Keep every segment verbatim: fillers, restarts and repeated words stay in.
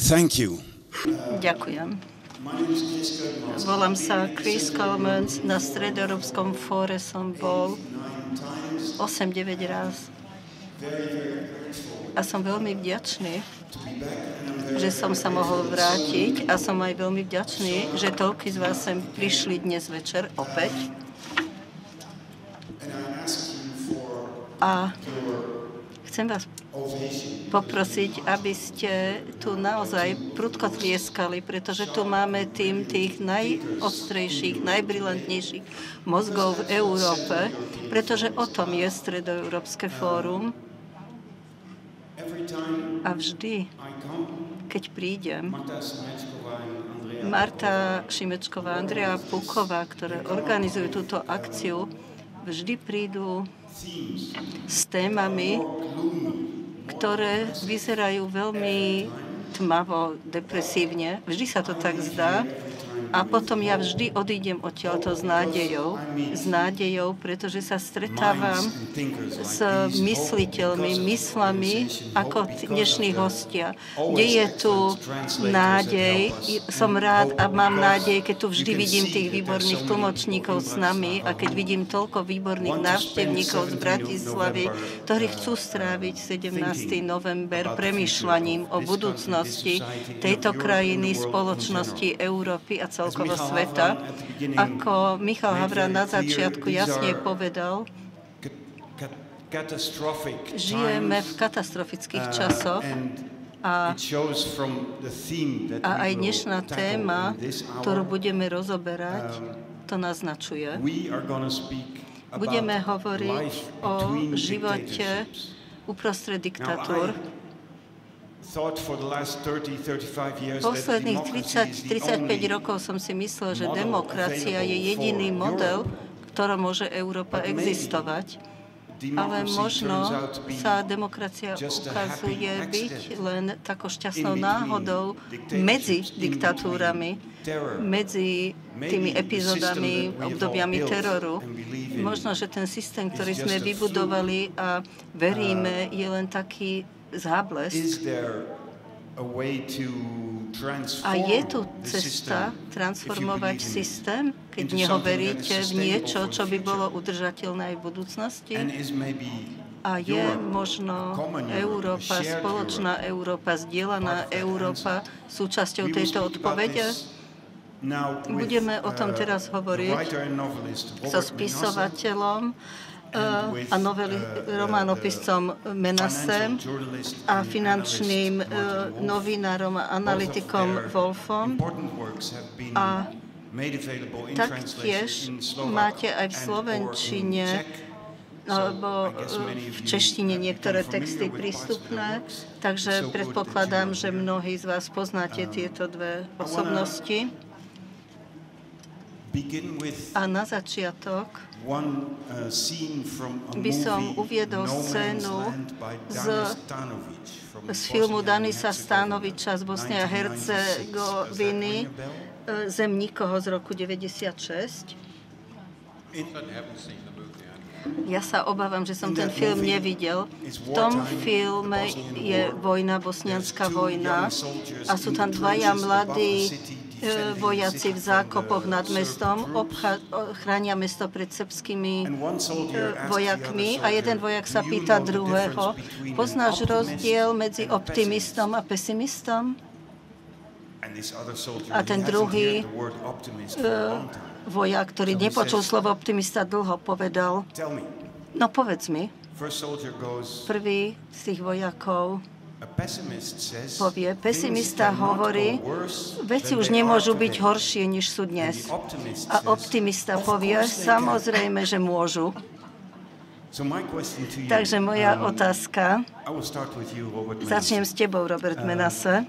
Thank you. Ďakujem. Volám sa Chris Coleman, na Stredoeurópskom fóre som bol osem deväť raz. A som veľmi vďačný, že som sa mohol vrátiť a som aj veľmi vďačný, že toľkí z vás sem prišli dnes večer opäť. A chcem vás poprosiť, aby ste tu naozaj prudko tlieskali, pretože tu máme tým tých najostrejších, najbrilantnejších mozgov v Európe, pretože o tom je Stredoeurópske fórum. A vždy, keď prídem, Marta Šimečková, Andrea Puková, ktoré organizujú túto akciu, vždy prídu s témami, ktoré vyzerajú veľmi tmavo, depresívne. Vždy sa to tak zdá. A potom ja vždy odídem odtiaľto s nádejou. S nádejou, pretože sa stretávam s mysliteľmi, myslami ako dnešní hostia. Kde je tu nádej? Som rád a mám nádej, keď tu vždy vidím tých výborných tlmočníkov s nami a keď vidím toľko výborných návštevníkov z Bratislavy, ktorí chcú stráviť sedemnásteho november premýšľaním o budúcnosti tejto krajiny, spoločnosti, Európy a celkovo sveta. Ako Michal Havran na začiatku jasne povedal, žijeme v katastrofických časoch a, a aj dnešná téma, ktorú budeme rozoberať, to naznačuje. Budeme hovoriť o živote uprostred diktatúr. Posledných tridsať tridsaťpäť rokov som si myslel, že demokracia je jediný model, v ktorom môže Európa existovať. Ale možno sa demokracia ukazuje byť len takou šťastnou náhodou medzi diktatúrami, medzi tými epizódami, obdobiami teroru. Možno, že ten systém, ktorý sme vybudovali a veríme, je len taký záblesk. A je tu cesta transformovať systém, keď neho veríte v niečo, čo by bolo udržateľné aj v budúcnosti? A je možno Európa, spoločná Európa, zdieľaná Európa súčasťou tejto odpovede? Budeme o tom teraz hovoriť so spisovateľom a noveli, románopiscom Menasem a finančným novinárom a analytikom Wolfom. A taktiež máte aj v slovenčine alebo v češtine niektoré texty prístupné, takže predpokladám, že mnohí z vás poznáte tieto dve osobnosti. A na začiatok by som uviedol scénu z, z filmu Danisa Stanoviča z Bosny a Hercegoviny Zem nikoho z roku deväťdesiatšesť. Ja sa obávam, že som ten film nevidel. V tom filme je vojna, bosnianská vojna a sú tam dvaja mladí vojaci v zákopoch nad mestom, obcha- chránia mesto pred srbskými vojakmi a jeden vojak sa pýta druhého, poznáš rozdiel medzi optimistom a pesimistom? A ten druhý vojak, ktorý nepočul slovo optimista dlho, povedal, no povedz mi, prvý z tých vojakov povie, pesimista hovorí, veci už nemôžu byť horšie, než sú dnes. A optimista povie, samozrejme, že môžu. Takže moja otázka, začnem s tebou, Robert Menase,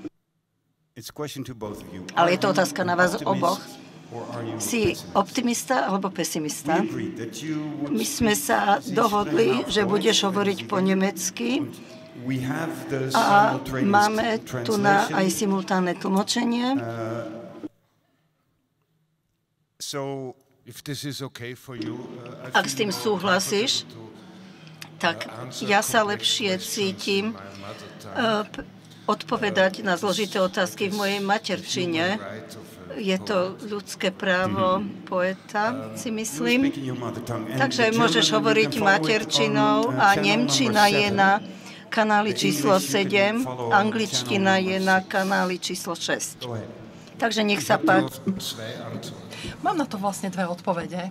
ale je to otázka na vás oboch. Si optimista alebo pesimista? My sme sa dohodli, že budeš hovoriť po nemecky, a máme tu na aj simultánne tlmočenie. Ak s tým súhlasíš, tak ja sa lepšie cítim odpovedať na zložité otázky v mojej materčine. Je to ľudské právo poeta, si myslím. Takže môžeš hovoriť materčinou a nemčina je na kanáli číslo sedem, angličtina je na kanáli číslo šesť. Takže nech sa páči. Mám na to vlastne dve odpovede.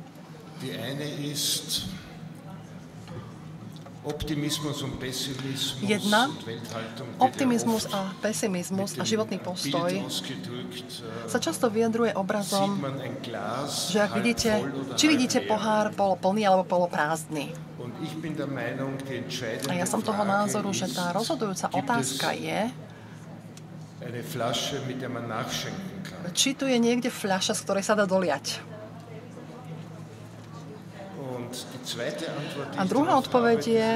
Jedna, optimizmus a pesimizmus a životný postoj sa často vyjadruje obrazom, že ak vidíte, či vidíte pohár poloplný alebo poloprázdny. A ja som toho názoru, že tá rozhodujúca otázka je, či tu je niekde fľaša, z ktorej sa dá doliať. A druhá odpoveď je,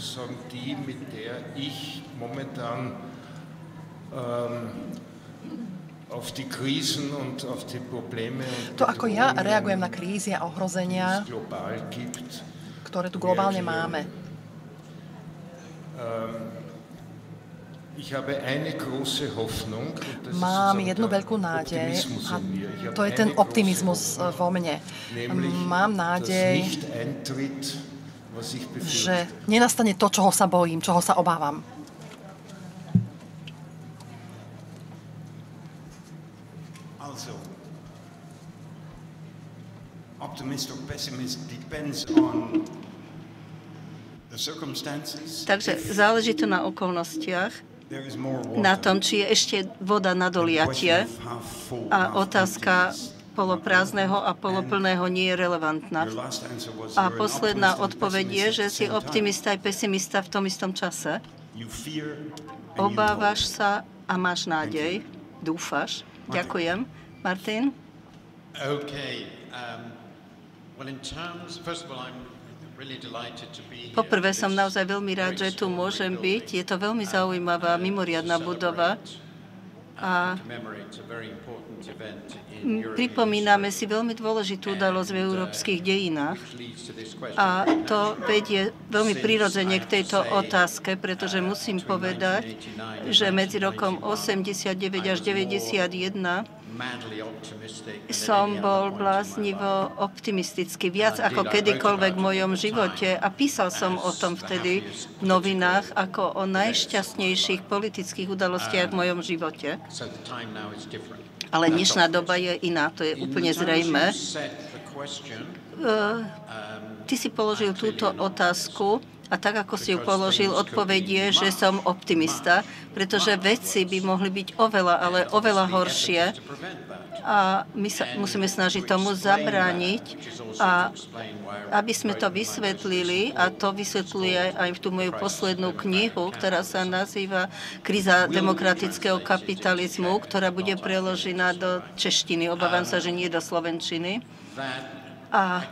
to, ako ja reagujem na krízy a ohrozenia, ktoré tu globálne máme. Mám jednu veľkú nádej a to je ten optimizmus vo mne. Mám nádej, že nenastane to, čoho sa bojím, čoho sa obávam. Optimist or pessimist depends on the circumstances. Takže záleží to na okolnostiach, na tom, či je ešte voda na doliatie a otázka poloprázdneho a poloplného nie je relevantná. A posledná odpoveď je, že si optimista aj pesimista v tom istom čase. Obávaš sa a máš nádej. Dúfaš. Ďakujem. Martin? Okay. Um, well, in terms, first of all, I'm Poprvé som naozaj veľmi rád, že tu môžem byť. Je to veľmi zaujímavá, mimoriadna budova a pripomíname si veľmi dôležitú udalosť v európskych dejinách. A to vedie veľmi prirodzene k tejto otázke, pretože musím povedať, že medzi rokom osemdesiatdeväť až deväťdesiatjeden som bol bláznivo optimistický, viac ako kedykoľvek v mojom živote a písal som o tom vtedy v novinách ako o najšťastnejších politických udalostiach v mojom živote. Ale dnešná doba je iná, to je úplne zrejmé. Ty si položil túto otázku a tak, ako si ju položil, odpoveď je, že som optimista, pretože veci by mohli byť oveľa, ale oveľa horšie a my sa musíme snažiť tomu zabrániť a aby sme to vysvetlili, a to vysvetľuje aj v tú moju poslednú knihu, ktorá sa nazýva Kríza demokratického kapitalizmu, ktorá bude preložená do češtiny, obávam sa, že nie do slovenčiny. A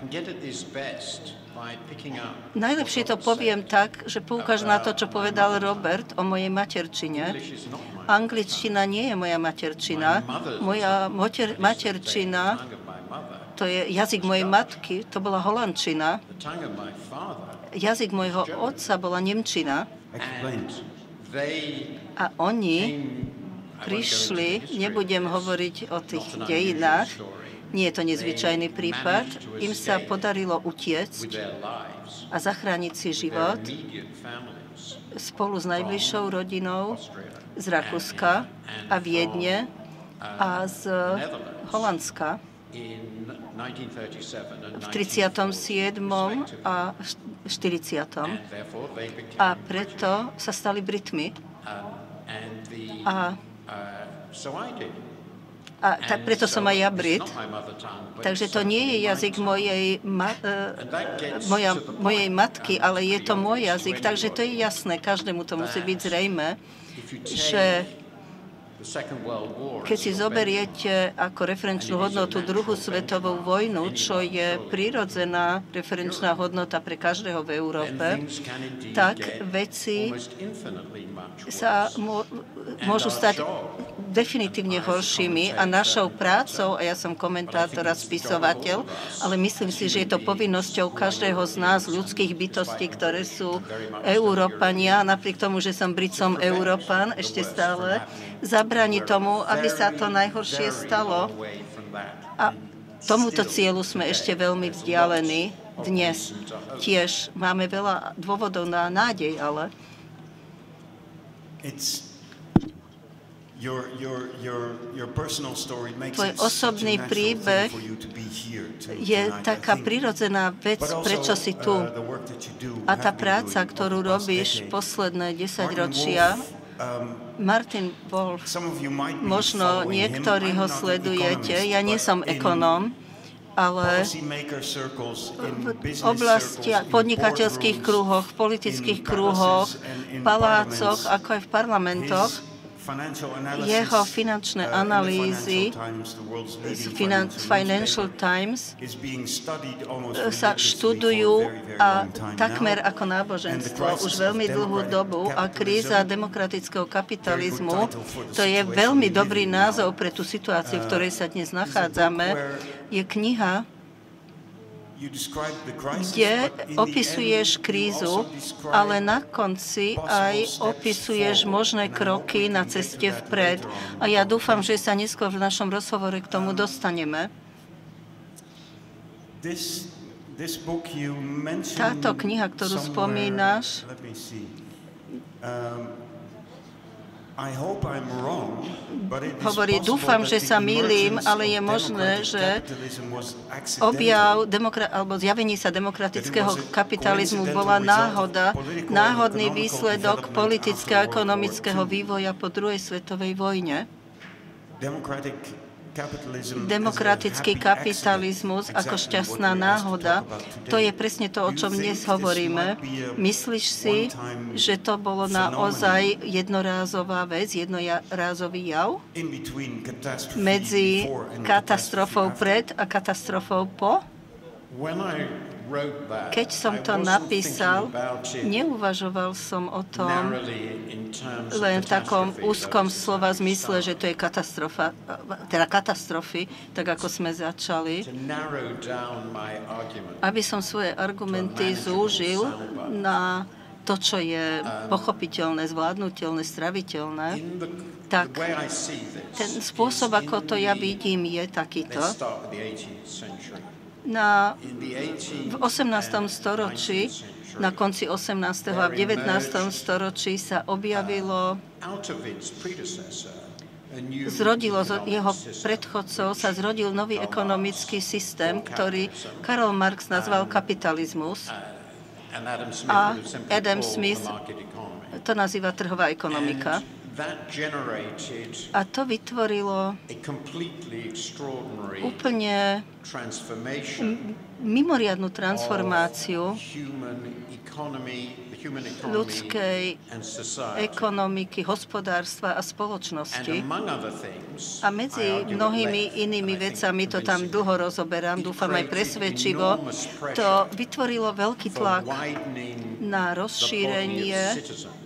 najlepšie to poviem tak, že poukážem na to, čo povedal Robert o mojej materčine. Angličtina nie je moja materčina. Moja moter, materčina, to je jazyk mojej matky, to bola holandčina. Jazyk môjho otca bola nemčina. A oni prišli, nebudem hovoriť o tých dejinách, nie je to nezvyčajný prípad, im sa podarilo utiecť a zachrániť si život spolu s najbližšou rodinou z Rakúska a Viedne a z Holandska v tridsiatom siedmom a štyridsiatom A preto sa stali Britmi. A A tak preto som aj ja Brit. Takže to nie je jazyk mojej, ma, uh, moja, mojej matky, ale je to môj jazyk. Takže to je jasné, každému to musí byť zrejmé, že keď si zoberiete ako referenčnú hodnotu druhú svetovú vojnu, čo je prirodzená referenčná hodnota pre každého v Európe, tak veci sa môžu stať definitívne horšími a našou prácou, a ja som komentátor a spisovateľ, ale myslím si, že je to povinnosťou každého z nás, ľudských bytostí, ktoré sú Európania, napriek tomu, že som Brit, som Európan ešte stále, zabrániť tomu, aby sa to najhoršie stalo. A tomuto cieľu sme ešte veľmi vzdialení dnes. Tiež máme veľa dôvodov na nádej, ale tvoj osobný príbeh je taká prirodzená vec, prečo si tu. A tá práca, ktorú robíš posledné desaťročia, Martin Wolf, možno niektorí ho sledujete, ja nie som ekonóm, ale v oblasti podnikateľských kruhoch, v politických kruhoch, palácoch, ako aj v parlamentoch, jeho finančné analýzy z Financial Times sa študujú a takmer ako náboženstvo už veľmi dlhú dobu a kríza demokratického kapitalizmu, to je veľmi dobrý názov pre tú situáciu, v ktorej sa dnes nachádzame, je kniha, kde opisuješ krízu, ale na konci aj opisuješ možné kroky na ceste vpred. A ja dúfam, že sa neskôr v našom rozhovore k tomu dostaneme. Táto kniha, ktorú spomínaš, hovorí, dúfam, že sa mýlim, ale je možné, že objav demokra- alebo zjavenie sa demokratického kapitalizmu bola náhoda, náhodný výsledok politického a ekonomického vývoja po druhej svetovej vojne. Demokratický kapitalizmus ako šťastná náhoda, to je presne to, o čom dnes hovoríme. Myslíš si, že to bolo naozaj jednorázová vec, jednorázový jav? Medzi katastrofou pred a katastrofou po? Keď som to napísal, neuvažoval som o tom len v takom úzkom slova zmysle, že to je katastrofa, teda katastrofy, tak ako sme začali. Aby som svoje argumenty zúžil na to, čo je pochopiteľné, zvládnutelné, straviteľné, tak ten spôsob, ako to ja vidím, je takýto. Na, v osemnástom storočí, na konci osemnásteho a v devätnástom storočí sa objavilo, zrodilo z jeho predchodcov, sa zrodil nový ekonomický systém, ktorý Karl Marx nazval kapitalizmus a Adam Smith to nazýva trhová ekonomika. A to vytvorilo úplne mimoriadnu transformáciu ľudskej ekonomiky, hospodárstva a spoločnosti. A medzi mnohými inými vecami, to tam dlho rozoberám, dúfam aj presvedčivo, to vytvorilo veľký tlak na rozšírenie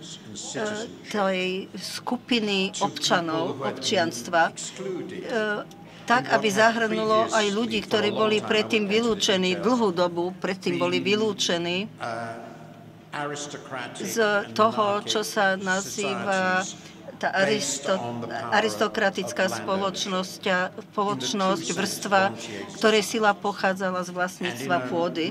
tej skupiny občanov, občianstva, tak, aby zahrnulo aj ľudí, ktorí boli predtým vylúčení, dlhú dobu predtým boli vylúčení z toho, čo sa nazýva tá aristo, aristokratická spoločnosť, spoločnosť, vrstva, ktorej sila pochádzala z vlastníctva pôdy.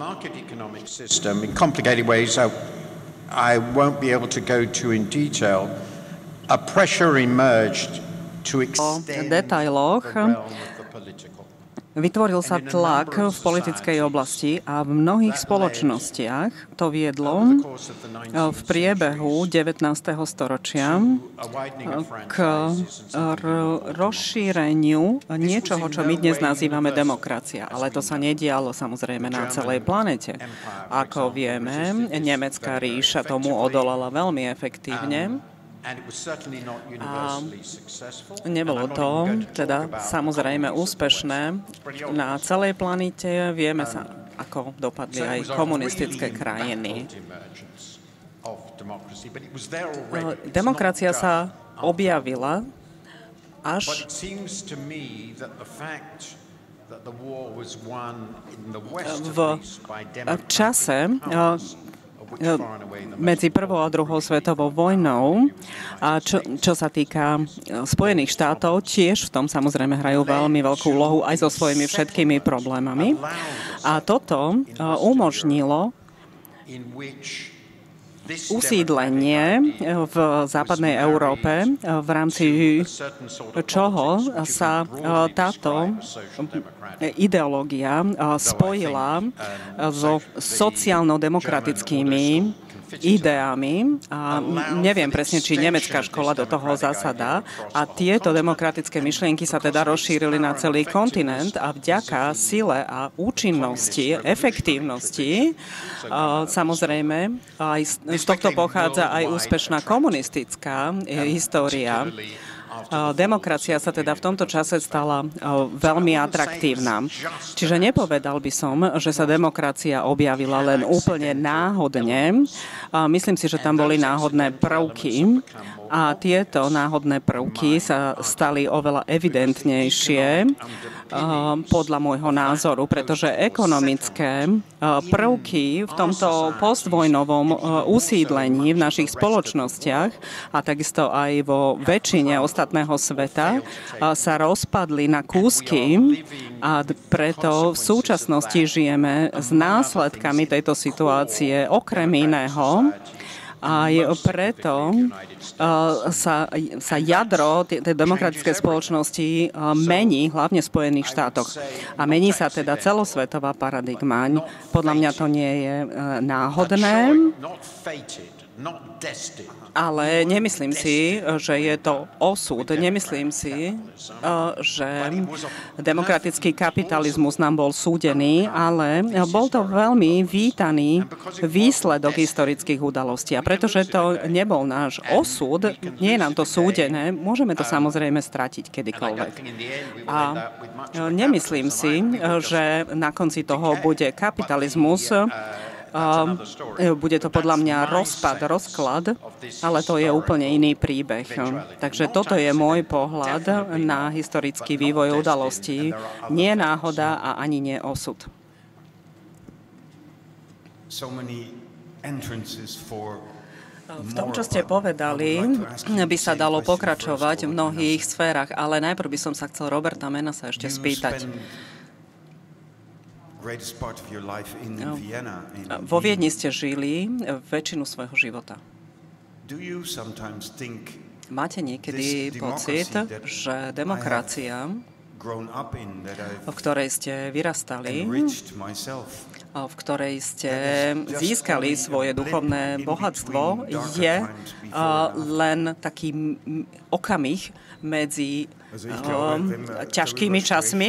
I won't be able to go to in detail. A pressure emerged to extend the realm of the political. Vytvoril sa tlak v politickej oblasti a v mnohých spoločnostiach to viedlo v priebehu devätnásteho storočia k rozšíreniu niečoho, čo my dnes nazývame demokracia. Ale to sa nedialo samozrejme na celej planete. Ako vieme, nemecká ríša tomu odolala veľmi efektívne. A nebolo to teda samozrejme úspešné na celej planete. Vieme sa, ako dopadli aj komunistické krajiny. Demokracia sa objavila až v čase medzi prvou a druhou svetovou vojnou, a čo, čo sa týka Spojených štátov, tiež v tom samozrejme hrajú veľmi veľkú úlohu aj so svojimi všetkými problémami. A toto umožnilo usídlenie v západnej Európe, v rámci čoho sa táto ideológia spojila so sociálno-demokratickými ideami. A neviem presne, či nemecká škola do toho zasadá. A tieto demokratické myšlienky sa teda rozšírili na celý kontinent a vďaka sile a účinnosti, efektívnosti, samozrejme, aj z tohto pochádza aj úspešná komunistická história. Demokracia sa teda v tomto čase stala veľmi atraktívna. Čiže nepovedal by som, že sa demokracia objavila len úplne náhodne. Myslím si, že tam boli náhodné prvky a tieto náhodné prvky sa stali oveľa evidentnejšie podľa môjho názoru, pretože ekonomické prvky v tomto postvojnovom usídlení v našich spoločnostiach a takisto aj vo väčšine ostatného sveta sa rozpadli na kúsky a preto v súčasnosti žijeme s následkami tejto situácie okrem iného. A preto sa, sa jadro tej demokratickej spoločnosti mení, hlavne v Spojených štátoch. A mení sa teda celosvetová paradigma. Podľa mňa to nie je náhodné, ale nemyslím si, že je to osud. Nemyslím si, že demokratický kapitalizmus nám bol súdený, ale bol to veľmi vítaný výsledok historických udalostí. A pretože to nebol náš osud, nie je nám to súdené, môžeme to samozrejme stratiť kedykoľvek. A nemyslím si, že na konci toho bude kapitalizmus. Uh, bude to podľa mňa rozpad, rozklad, ale to je úplne iný príbeh. Takže toto je môj pohľad na historický vývoj udalostí. Nie náhoda a ani nie osud. V tom, čo ste povedali, by sa dalo pokračovať v mnohých sférach, ale najprv by som sa chcel Roberta Menasa ešte spýtať. Vo Viedni ste žili väčšinu svojho života. Máte niekedy pocit, že demokracia, v ktorej ste vyrastali, v ktorej ste získali svoje duchovné bohatstvo, je len taký okamih medzi ťažkými časmi?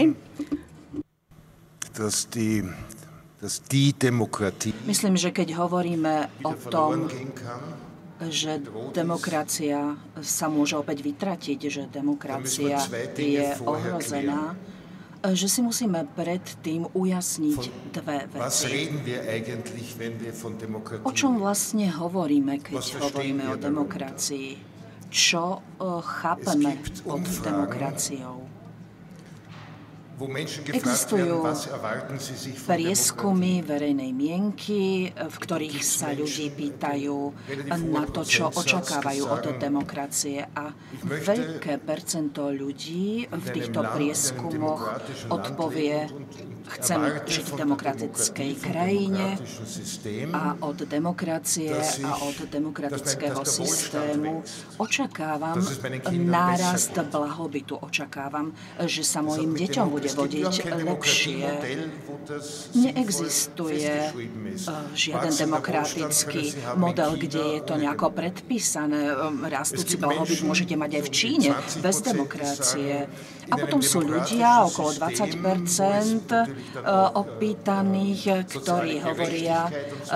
Myslím, že keď hovoríme o tom, že demokracia sa môže opäť vytratiť, že demokracia je ohrozená, že si musíme predtým ujasniť dve veci. O čom vlastne hovoríme, keď hovoríme o demokracii? Čo chápeme pod demokraciou? Existujú prieskumy verejnej mienky, v ktorých sa ľudí pýtajú na to, čo očakávajú od demokracie. A veľké percento ľudí v týchto prieskumoch odpovie, chcem žiť v demokratickej krajine a od demokracie a od demokratického systému očakávam nárast blahobytu. Očakávam, že sa mojim deťom bude vodiť lepšie. Neexistuje žiaden demokratický model, kde je to nejako predpísané. Rastúci blahobyt môžete mať aj v Číne bez demokracie. A potom sú ľudia, okolo dvadsať percent opýtaných, ktorí hovoria,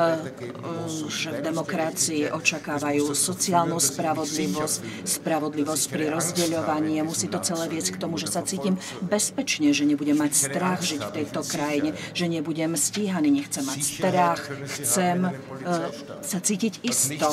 že v demokracii očakávajú sociálnu spravodlivosť, spravodlivosť pri rozdeľovaní a musí to celé viesť k tomu, že sa cítim bezpečne, že nebudem mať strach žiť v tejto krajine, že nebudem stíhaný, nechcem mať strach, chcem sa cítiť isto.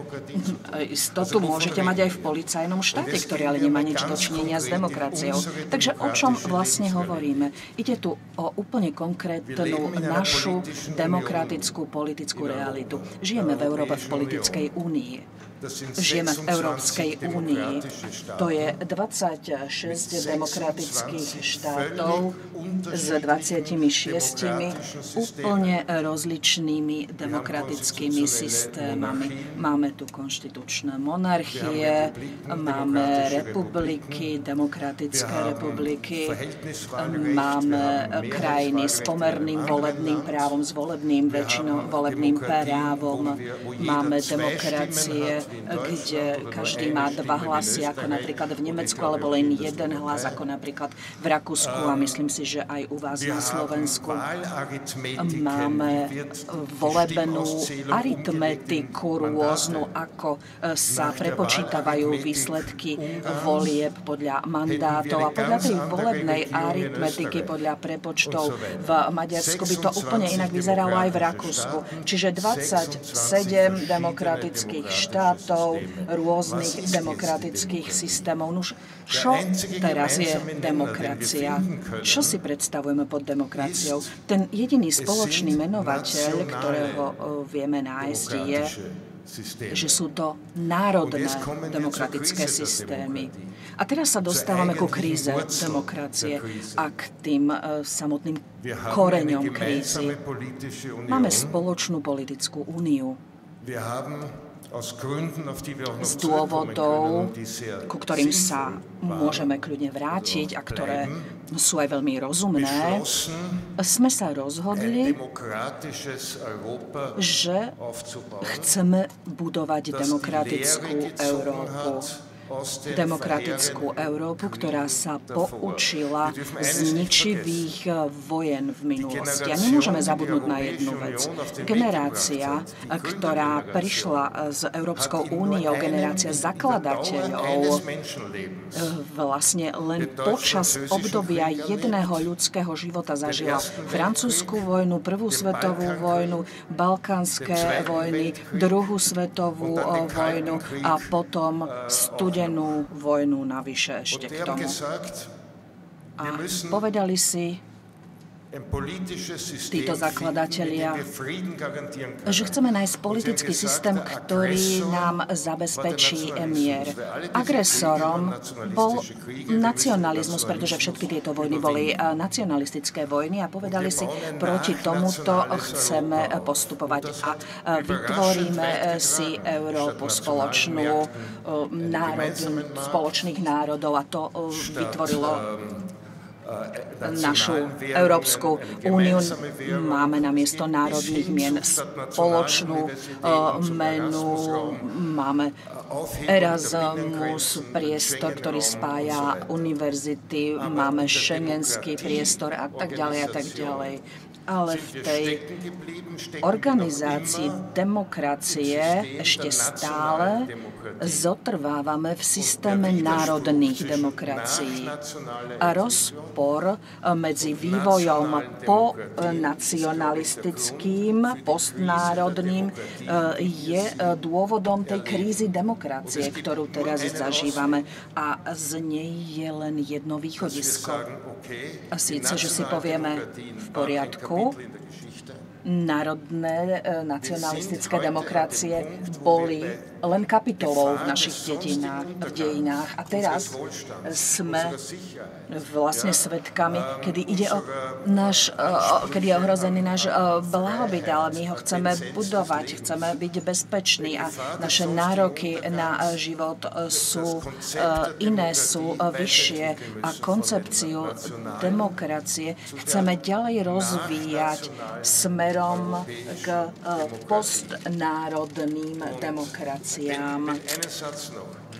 Istotu môžete mať aj v policajnom štáte, ktorý ale nemá nič dočinenia s demokraciou. Takže o čom vlastne hovoríme? Ide tu o úplne konkrétnu našu demokratickú politickú realitu. Žijeme v Európe v politickej únii. Žijeme v Európskej únii. To je dvadsaťšesť demokratických štátov s dvadsaťšesť úplne rozličnými demokratickými systémami. Máme tu konštitučné monarchie, máme republiky, demokratické republiky, máme krajiny s pomerným volebným právom, s volebným väčšinou volebným právom, máme demokracie, kde každý má dva hlasy, ako napríklad v Nemecku, alebo len jeden hlas, ako napríklad v Rakúsku a myslím si, že aj u vás na Slovensku. Máme volebnú aritmetiku rôznu, ako sa prepočítavajú výsledky volieb podľa mandátov a podľa tej volebnej aritmetiky, podľa prepočtov v Maďarsku by to úplne inak vyzeralo aj v Rakúsku. Čiže dvadsaťsedem demokratických štátov, rôznych demokratických systémov. Nuž, čo teraz je demokracia? Čo si predstavujeme pod demokraciou? Ten jediný spoločný menovateľ, ktorého vieme nájsť, je, že sú to národné demokratické systémy. A teraz sa dostávame ku kríze demokracie a k tým samotným koreňom krízy. Máme spoločnú politickú úniu. Z dôvodov, ku ktorým sa môžeme kľudne vrátiť a ktoré sú aj veľmi rozumné, sme sa rozhodli, že chceme budovať demokratickú Európu. Demokratickú Európu, ktorá sa poučila z ničivých vojen v minulosti. A nemôžeme zabudnúť na jednu vec. Generácia, ktorá prišla s Európskou úniou, generácia zakladateľov, vlastne len počas obdobia jedného ľudského života zažila francúzsku vojnu, prvú svetovú vojnu, balkánske vojny, druhú svetovú vojnu a potom studenú vojnu navyše ešte k tomu. A povedali si títo zakladatelia, že chceme nájsť politický systém, ktorý nám zabezpečí mier. Agresorom bol nacionalizmus, pretože všetky tieto vojny boli nacionalistické vojny a povedali si, proti tomuto chceme postupovať a vytvoríme si Európu spoločnú, národ, spoločných národov a to vytvorilo našu Európsku úniu. Máme namiesto národných mien spoločnú menu, máme Erasmus, priestor, ktorý spája univerzity, máme šengenský priestor a tak ďalej a tak ďalej. Ale v tej organizácii demokracie ešte stále zotrvávame v systéme národných demokracií. A rozpor medzi vývojom po nacionalistickým, postnárodným je dôvodom tej krízy demokracie, ktorú teraz zažívame. A z nej je len jedno východisko. A síce, že si povieme v poriadku, národné nacionalistické demokracie boli len kapitolou v našich dedinách, v dejinách. A teraz sme vlastne svedkami, kedy ide o náš, kedy je ohrozený náš blahobyt, ale my ho chceme budovať, chceme byť bezpeční a naše nároky na život sú iné, sú vyššie a koncepciu demokracie chceme ďalej rozvíjať smerom k postnárodným demokraciám.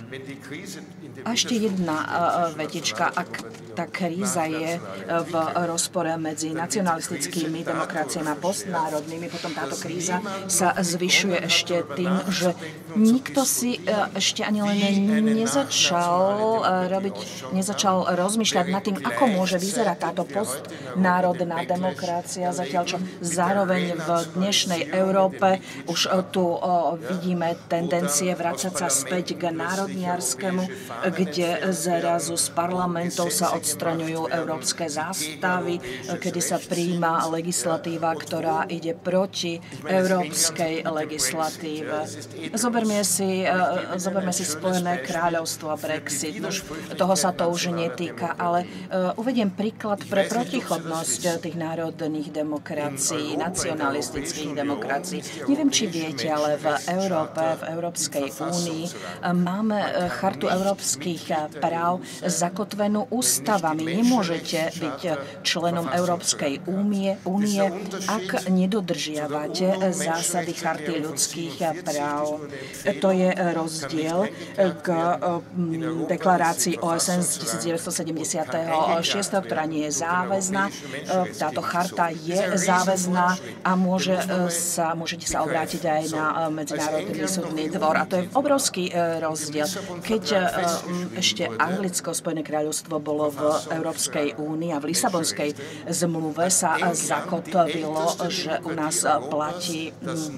A ešte jedna vetička. Ak tá kríza je v rozpore medzi nacionalistickými demokraciami a postnárodnými, potom táto kríza sa zvyšuje ešte tým, že nikto si ešte ani len nezačal robiť, nezačal rozmýšľať nad tým, ako môže vyzerať táto postnárodná demokracia, zatiaľ čo zároveň v dnešnej Európe už tu vidíme tendencie vrácať sa späť k národniarskému, kde zrazu z parlamentov sa odstraňujú európske zástavy, kedy sa prijíma legislatíva, ktorá ide proti európskej legislatíve. Zoberme si, zoberme si Spojené kráľovstvo a Brexit. Už toho sa to už netýka, ale uvediem príklad pre protichodnosť tých národných demokracií, nacionalistických demokracií. Neviem, či viete, ale v Európe, v Európskej únii máme chartu európskych práv zakotvenú ústavami. Nemôžete byť členom Európskej únie, únie, ak nedodržiavate zásady charty ľudských práv. To je rozdiel k deklarácii O S N z devätnásťsedemdesiatšesť, ktorá nie je záväzná. Táto charta je záväzná a môže sa, môžete sa obrátiť aj na Medzinárodný súdny dvor. A to je obrovský rozdiel. Keď ešte Anglicko, Spojené kráľovstvo bolo v Európskej únii a v Lisabonskej zmluve sa zakotvilo, že u nás platí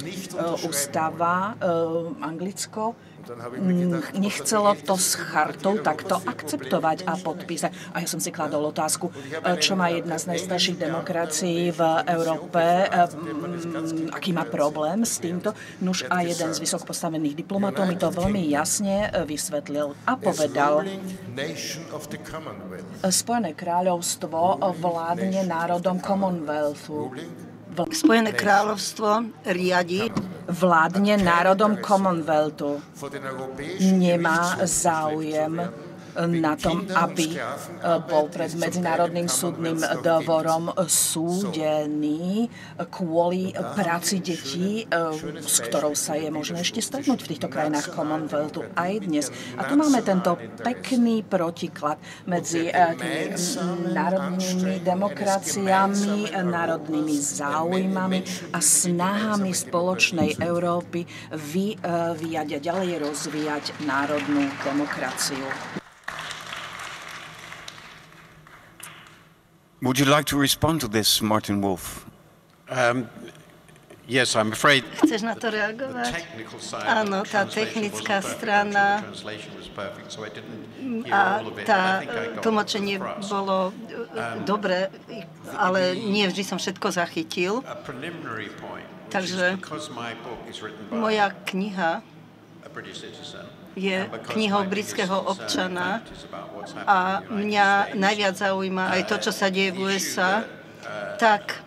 ústava Anglicko, nechcelo to s chartou takto akceptovať a podpísať. A ja som si kladol otázku, čo má jedna z najstarších demokracií v Európe, aký má problém s týmto. Nuž a jeden z vysoko postavených diplomatov mi to veľmi jasne vysvetlil a povedal: Spojené kráľovstvo vládne národom Commonwealthu. Spojené kráľovstvo riadi vládne národom Commonwealthu. Nemá záujem na tom, aby bol pred Medzinárodným súdnym dvorom súdený kvôli práci detí, s ktorou sa je možné ešte stretnúť v týchto krajinách Commonwealthu aj dnes. A tu máme tento pekný protiklad medzi tými národnými demokraciami, národnými záujmami a snahami spoločnej Európy vyvíjať a ďalej rozvíjať národnú demokraciu. Would you like to respond to this, Martin Wolf? Um, yes, I'm afraid. Chceš na to reagovať? Áno, tá technická strana a tá tlmočenie bolo dobre, ale nie vždy som všetko zachytil. Takže moja kniha je knihou britského občana a mňa najviac zaujíma aj to, čo sa deje v U S A, tak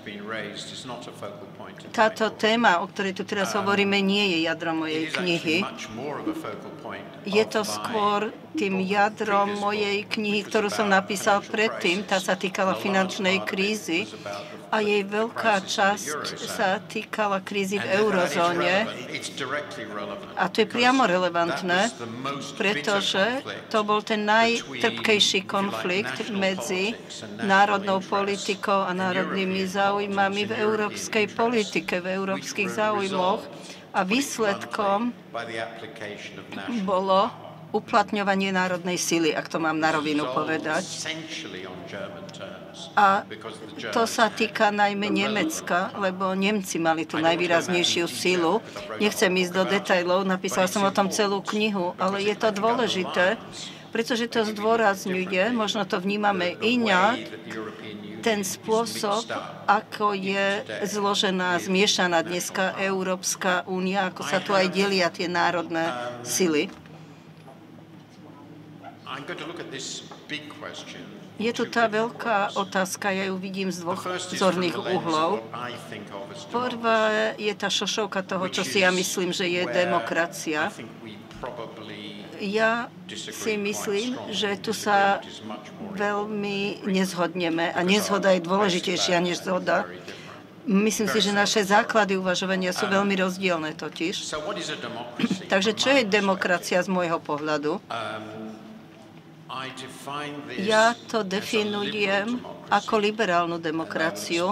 táto téma, o ktorej tu teraz hovoríme, nie je jadrom mojej knihy. Je to skôr tým jadrom mojej knihy, ktorú som napísal predtým. Tá sa týkala finančnej krízy a jej veľká časť sa týkala krízy v eurozóne. A to je priamo relevantné, pretože to bol ten najtrpkejší konflikt medzi národnou politikou a národnými záujmami v európskej politike, v európskych záujmoch. A výsledkom bolo uplatňovanie národnej sily, ak to mám na rovinu povedať. A to sa týka najmä Nemecka, lebo Nemci mali tú najvýraznejšiu silu. Nechcem ísť do detailov, napísala som o tom celú knihu, ale je to dôležité, pretože to zdôrazňuje, možno to vnímame inak, ten spôsob, ako je zložená, zmiešaná dneska Európska únia, ako sa tu aj delia tie národné sily. Je tu tá veľká otázka, ja ju vidím z dvoch zorných uhlov. Prvá je tá šošovka toho, čo si ja myslím, že je demokracia. Ja si myslím, že tu sa veľmi nezhodneme a nezhoda je dôležitejšia než zhoda. Myslím si, že naše základy uvažovania sú veľmi rozdielne totiž. Takže čo je demokracia z môjho pohľadu? Ja to definujem ako liberálnu demokraciu.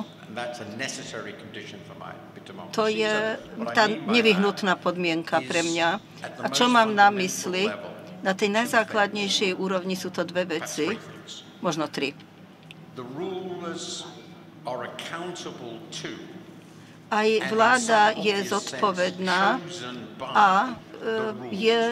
To je tá nevyhnutná podmienka pre mňa. A čo mám na mysli? Na tej najzákladnejšej úrovni sú to dve veci, možno tri. Aj vláda je zodpovedná a je,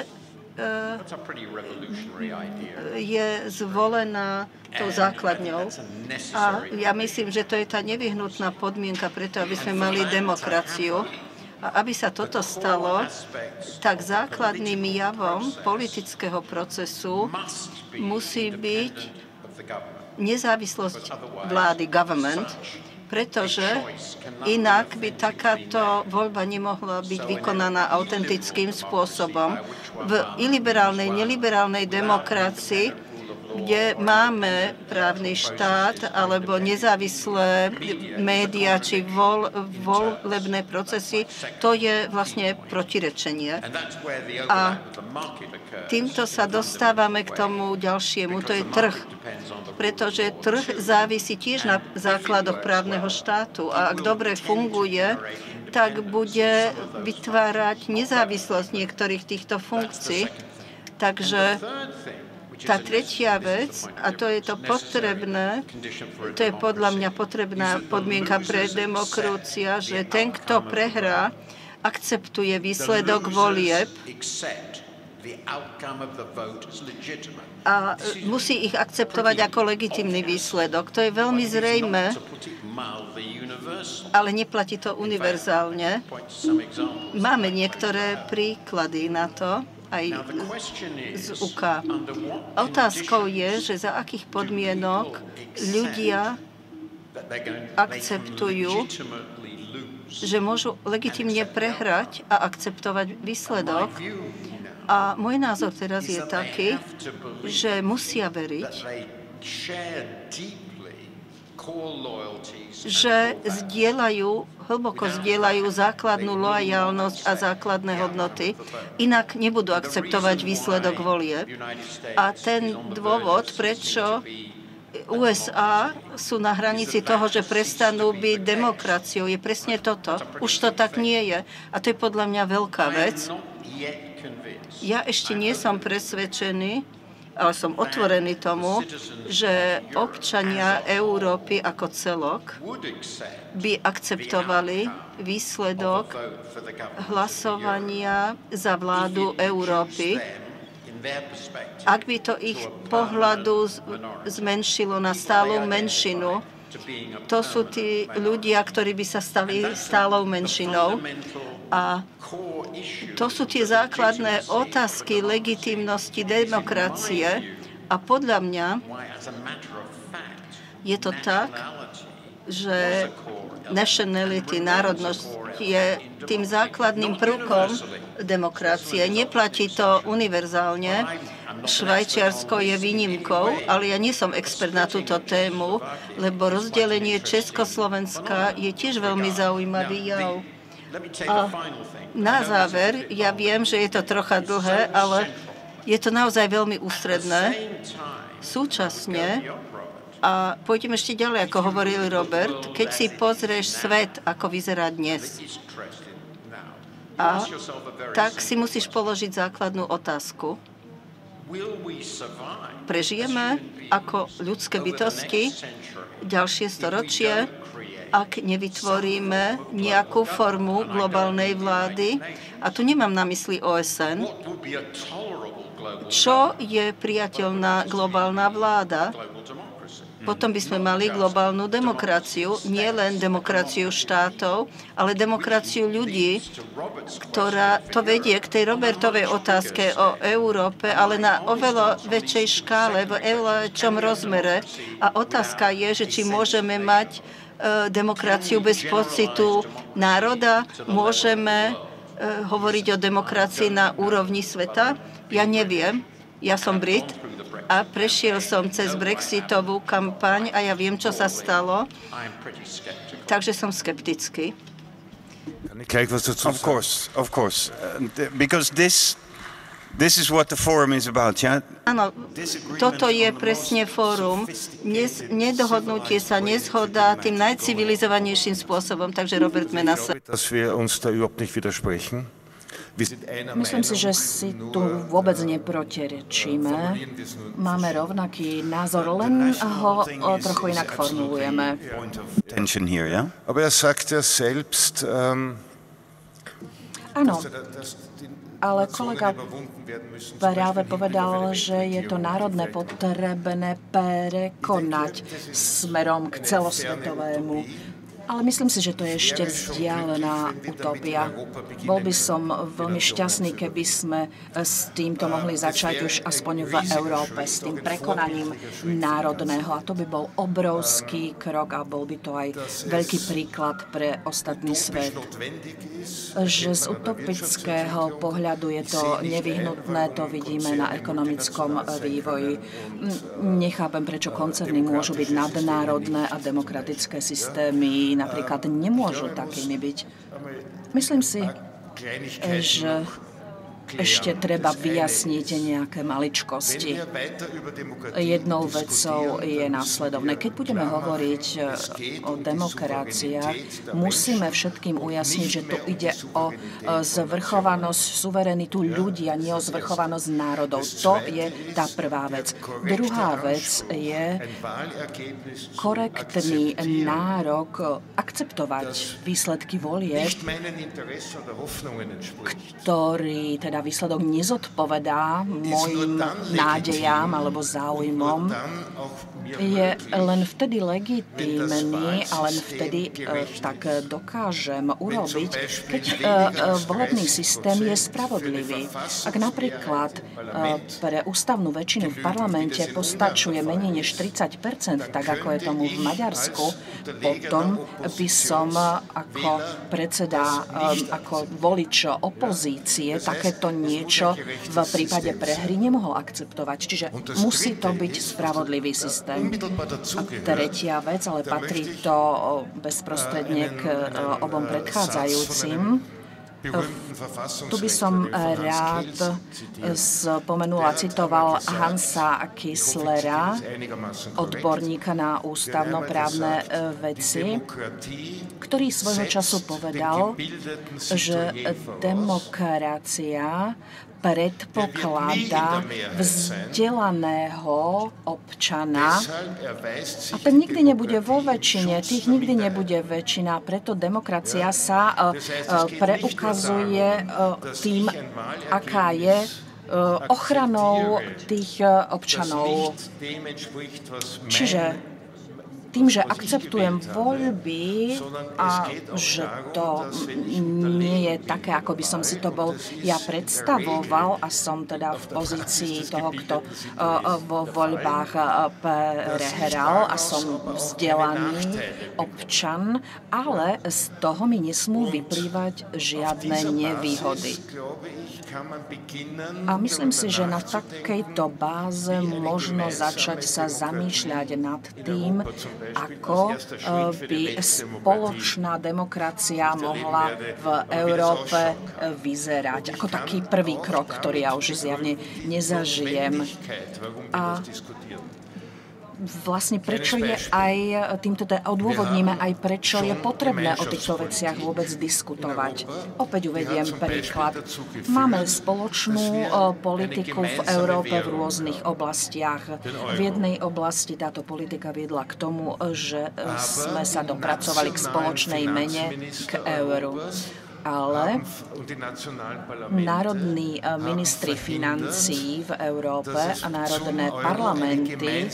je zvolená tou základňou. A ja myslím, že to je tá nevyhnutná podmienka preto, aby sme mali demokraciu. A aby sa toto stalo, tak základným javom politického procesu musí byť nezávislosť vlády, government, pretože inak by takáto voľba nemohla byť vykonaná autentickým spôsobom. V iliberálnej, neliberálnej demokracii, kde máme právny štát alebo nezávislé médiá či vol, volebné procesy, to je vlastne protirečenie. A týmto sa dostávame k tomu ďalšiemu, to je trh. Pretože trh závisí tiež na základoch právneho štátu a ak dobre funguje, tak bude vytvárať nezávislosť niektorých týchto funkcií. Takže tá tretia vec, a to je to potrebné, to je podľa mňa potrebná podmienka pre demokracia, že ten, kto prehrá, akceptuje výsledok volieb a musí ich akceptovať ako legitímny výsledok. To je veľmi zrejmé, ale neplatí to univerzálne. Máme niektoré príklady na to, aj z ú ká. Otázkou je, že za akých podmienok ľudia akceptujú, že môžu legitímne prehrať a akceptovať výsledok. A môj názor teraz je taký, že musia veriť, že zdieľajú, hlboko zdieľajú základnú loajálnosť a základné hodnoty, inak nebudú akceptovať výsledok volieb. A ten dôvod, prečo ú es á sú na hranici toho, že prestanú byť demokraciou, je presne toto. Už to tak nie je. A to je podľa mňa veľká vec. Ja ešte nie som presvedčený, ale som otvorený tomu, že občania Európy ako celok by akceptovali výsledok hlasovania za vládu Európy, ak by to ich pohľadu zmenšilo na stálou menšinu. To sú tí ľudia, ktorí by sa stali stálou menšinou. A to sú tie základné otázky legitímnosti demokracie. A podľa mňa je to tak, že nationality, národnosť je tým základným prvkom demokracie. Neplatí to univerzálne. Švajčiarsko je výnimkou, ale ja nie som expert na túto tému, lebo rozdelenie Československa je tiež veľmi zaujímavý jav. A na záver, ja viem, že je to trocha dlhé, ale je to naozaj veľmi ústredné. Súčasne, a pôjdem ešte ďalej, ako hovoril Robert, keď si pozrieš svet, ako vyzerá dnes, a tak si musíš položiť základnú otázku. Prežijeme ako ľudské bytosti ďalšie storočie, ak nevytvoríme nejakú formu globálnej vlády, a tu nemám na mysli ó es en, čo je priateľná globálna vláda, potom by sme mali globálnu demokraciu, nie len demokraciu štátov, ale demokraciu ľudí, ktorá to vedie k tej Robertovej otázke o Európe, ale na oveľa väčšej škále, v oveľa väčšom rozmere. A otázka je, že či môžeme mať demokraciu bez pocitu národa, môžeme hovoriť o demokracii na úrovni sveta. Ja neviem, ja som Brit a prešiel som cez brexitovú kampaň a ja viem, čo sa stalo, takže som skeptický. Of course, of course. Uh, because this, this is what the forum is about, yeah? Áno, toto je presne fórum. Nes, nedohodnutie sa, nezhoda tým najcivilizovanejším spôsobom, takže Robert Menas. Myslím si, že si tu vôbec neprotirečíme. Máme rovnaký názor, len ho trochu inak formulujeme. Áno, ale kolega práve povedal, že je to národné potrebné prekonať smerom k celosvetovému. Ale myslím si, že to je ešte vzdialená utopia. Bol by som veľmi šťastný, keby sme s týmto mohli začať už aspoň v Európe, s tým prekonaním národného. A to by bol obrovský krok a bol by to aj veľký príklad pre ostatný svet. Že z utopického pohľadu je to nevyhnutné, to vidíme na ekonomickom vývoji. Nechápem, prečo koncerny môžu byť nadnárodné a demokratické systémy napríklad nemôžu takými byť. Myslím si, že ešte treba vyjasniť nejaké maličkosti. Jednou vecou je následovné. Keď budeme hovoriť o demokraciách, musíme všetkým ujasniť, že tu ide o zvrchovanosť, suverenitu ľudí a nie o zvrchovanosť národov. To je tá prvá vec. Druhá vec je korektný nárok akceptovať výsledky volieb, ktorý teda výsledok nezodpovedá mojim nádejám alebo záujmom, je len vtedy legitímny a len vtedy tak dokážem urobiť, keď volebný systém je spravodlivý. Ak napríklad pre ústavnú väčšinu v parlamente postačuje menej než tridsať percent, tak ako je tomu v Maďarsku, potom by som ako predseda, ako volič opozície takéto niečo v prípade prehry nemohol akceptovať. Čiže musí to byť spravodlivý systém. A tretia vec, ale patrí to bezprostredne k obom predchádzajúcim. Tu by som rád spomenul a citoval Hansa Kisslera, odborníka na ústavnoprávne veci, ktorý svojho času povedal, že demokracia predpokladá vzdelaného občana a ten nikdy nebude vo väčšine, tých nikdy nebude väčšina, preto demokracia sa preukazuje tým, aká je ochranou tých občanov. Čiže tým, že akceptujem voľby a že to nie je také, ako by som si to bol ja predstavoval a som teda v pozícii toho, kto vo voľbách prehral a som vzdelaný občan, ale z toho mi nesmú vyplývať žiadne nevýhody. A myslím si, že na takejto báze možno začať sa zamýšľať nad tým, ako by spoločná demokracia mohla v Európe vyzerať. Ako taký prvý krok, ktorý ja už zjavne nezažijem. A vlastne prečo je aj, týmto teda odôvodníme aj prečo je potrebné o týchto veciach vôbec diskutovať. Opäť uvediem príklad. Máme spoločnú politiku v Európe v rôznych oblastiach. V jednej oblasti táto politika viedla k tomu, že sme sa dopracovali k spoločnej mene, k euru. Ale národní ministri financií v Európe a národné parlamenty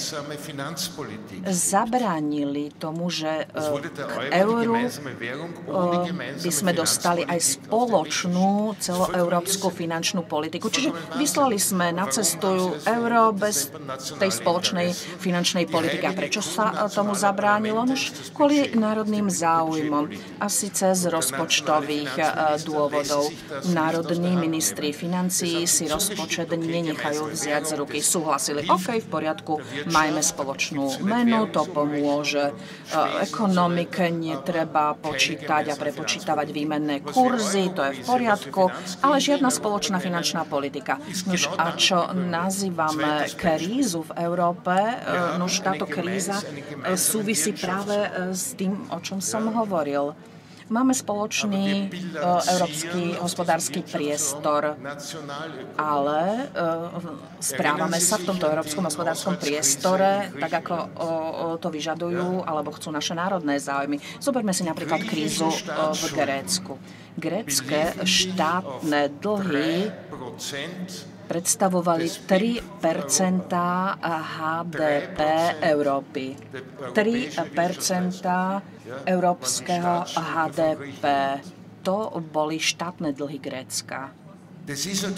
zabránili tomu, že k euru by sme dostali aj spoločnú celoeurópsku finančnú politiku. Čiže vyslali sme na cestu euro bez tej spoločnej finančnej politiky. A prečo sa tomu zabránilo? Nož kvôli národným záujmom. A síce z rozpočtových dôvodov. Národní ministri financií si rozpočet nenechajú vziať z ruky. Súhlasili, OK, v poriadku, majme spoločnú menu, to pomôže ekonomike, netreba počítať a prepočítavať výmenné kurzy, to je v poriadku, ale žiadna spoločná finančná politika. Nož a čo nazývame krízu v Európe, nož táto kríza súvisí práve s tým, o čom som hovoril. Máme spoločný európsky hospodársky priestor, ale správame sa v tomto európskom hospodárskom priestore tak, ako to vyžadujú alebo chcú naše národné záujmy. Zoberme si napríklad krízu v Grécku. Grécke štátne dlhy predstavovali tri percentá há dé pé Európy. tri percentá európskeho há dé pé. To boli štátne dlhy Grécka. To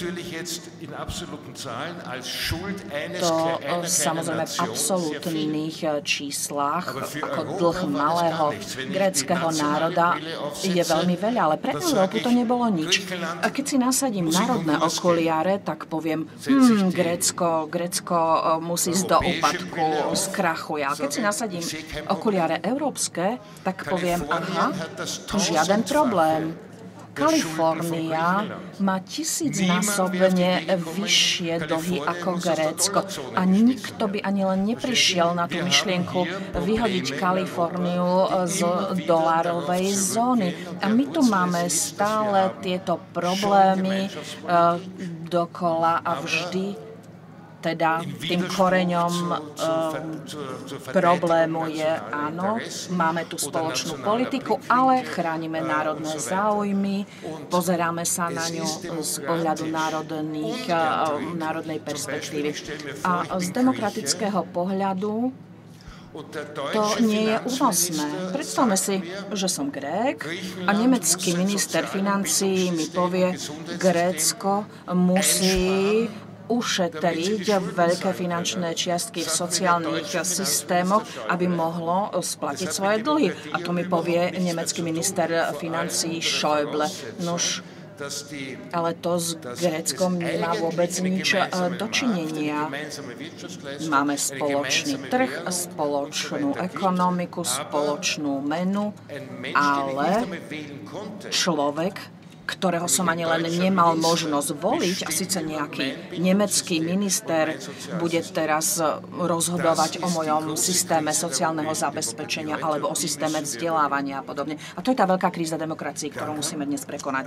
samozrejme v absolútnych číslach ako dlh malého gréckeho národa je veľmi veľa, ale pre Európu to nebolo nič. A keď si nasadím národné okuliare, tak poviem, hm, Grécko, Grécko musí ísť do úpadku, skrachuje. A keď si nasadím okuliare európske, tak poviem, aha, žiaden problém. Kalifornia má tisícnásobne vyššie dlhy ako Grécko a nikto by ani len neprišiel na tú myšlienku vyhodiť Kaliforniu z dolárovej zóny. A my tu máme stále tieto problémy dokola a vždy teda tým koreňom e, problému je, áno, máme tu spoločnú politiku, ale chránime národné záujmy, pozeráme sa na ňu z pohľadu národných, e, národnej perspektívy. A z demokratického pohľadu to nie je únosné. Predstavme si, že som Grék a nemecký minister financií mi povie, Grécko musí ušetriť veľké finančné čiastky v sociálnych systémoch, aby mohlo splatiť svoje dlhy. A to mi povie nemecký minister financií Schäuble. Nož, ale to s Gréckom nemá vôbec nič dočinenia. Máme spoločný trh, spoločnú ekonomiku, spoločnú menu, ale človek, ktorého som ani len nemal možnosť voliť, a síce nejaký nemecký minister bude teraz rozhodovať o mojom systéme sociálneho zabezpečenia alebo o systéme vzdelávania a podobne. A to je tá veľká kríza demokracie, ktorú musíme dnes prekonať.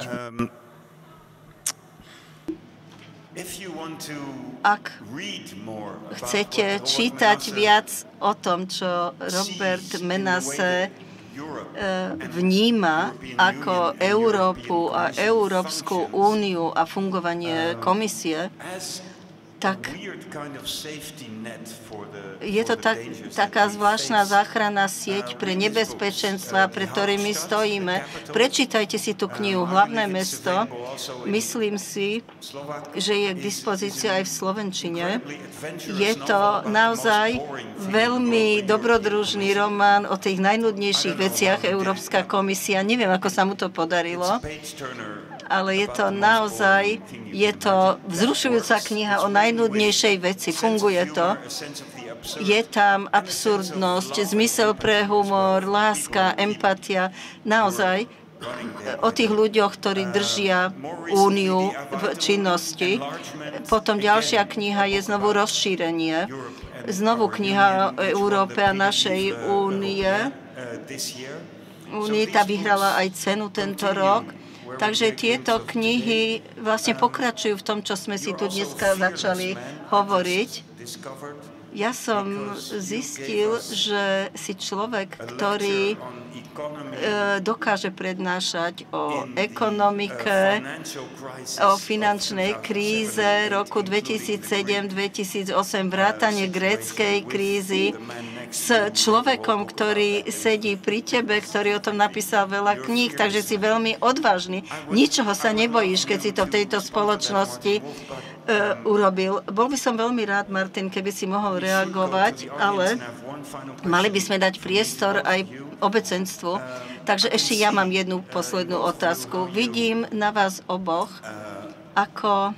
Ak chcete čítať viac o tom, čo Robert Menasse vníma ako Európu a Európsku úniu a fungovanie komisie, tak je to tak, taká zvláštna záchranná sieť pre nebezpečenstva, pre ktorými stojíme. Prečítajte si tú knihu Hlavné mesto. Myslím si, že je k dispozícii aj v slovenčine. Je to naozaj veľmi dobrodružný román o tých najnudnejších veciach. Európska komisia. Neviem, ako sa mu to podarilo, ale je to naozaj, je to vzrušujúca kniha o najnudnejšej veci. Funguje to. Je tam absurdnosť, zmysel pre humor, láska, empatia. Naozaj o tých ľuďoch, ktorí držia úniu v činnosti. Potom ďalšia kniha je znovu rozšírenie. Znovu kniha o Európe a našej únie. Únie tá vyhrala aj cenu tento rok. Takže tieto knihy vlastne pokračujú v tom, čo sme si tu dneska začali hovoriť. Ja som zistil, že si človek, ktorý dokáže prednášať o ekonomike, o finančnej kríze roku dvetisícsedem dvetisícosem, vrátane gréckej krízy, s človekom, ktorý sedí pri tebe, ktorý o tom napísal veľa kníh, takže si veľmi odvážny. Ničoho sa nebojíš, keď si to v tejto spoločnosti uh, urobil. Bol by som veľmi rád, Martin, keby si mohol reagovať, ale mali by sme dať priestor aj obecenstvu. Takže ešte ja mám jednu poslednú otázku. Vidím na vás oboch, ako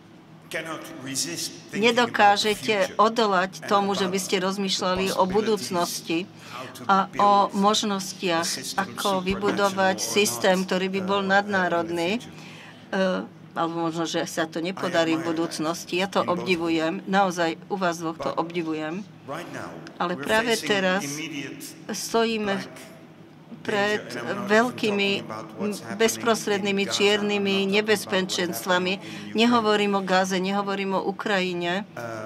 nedokážete odolať tomu, že by ste rozmýšľali o budúcnosti a o možnostiach, ako vybudovať systém, ktorý by bol nadnárodný, alebo možno, že sa to nepodarí v budúcnosti. Ja to obdivujem, naozaj u vás dvoch to obdivujem. Ale práve teraz stojíme pred veľkými bezprostrednými čiernymi nebezpečenstvami. Nehovorím o Gáze, nehovorím o Ukrajine,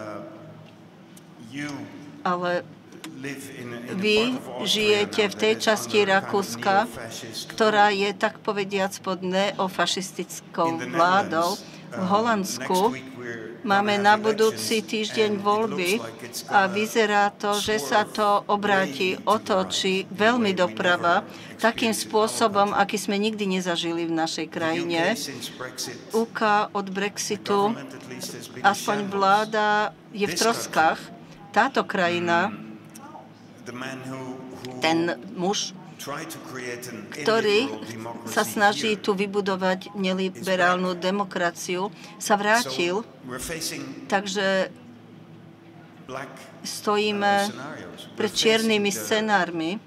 ale vy žijete v tej časti Rakúska, ktorá je tak povediac pod neofašistickou vládou. V Holandsku máme na budúci týždeň voľby a vyzerá to, že sa to obráti, otočí veľmi doprava, takým spôsobom, aký sme nikdy nezažili v našej krajine. ú ká od Brexitu, aspoň vláda je v troskách. Táto krajina, ten muž, ktorý sa snaží tu vybudovať neliberálnu demokraciu, sa vrátil. Takže stojíme pred čiernymi scenármi,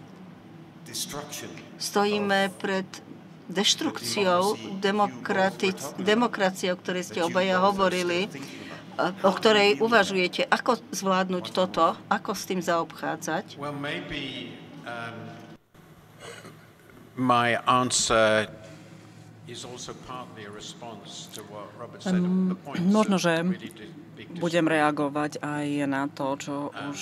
stojíme pred deštrukciou demokracie, o ktorej ste obaja hovorili, o ktorej uvažujete. Ako zvládnuť toto? Ako s tým zaobchádzať? My answer is also partly a response to what Robert said. Um, možno, že budem reagovať aj na to, čo už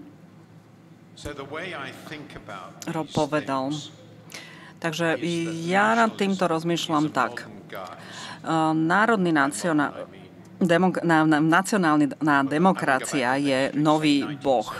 Rob povedal. Takže ja nad týmto rozmýšľam tak. Národný nacionál, demok, na, na, nacionálna demokracia je nový boh.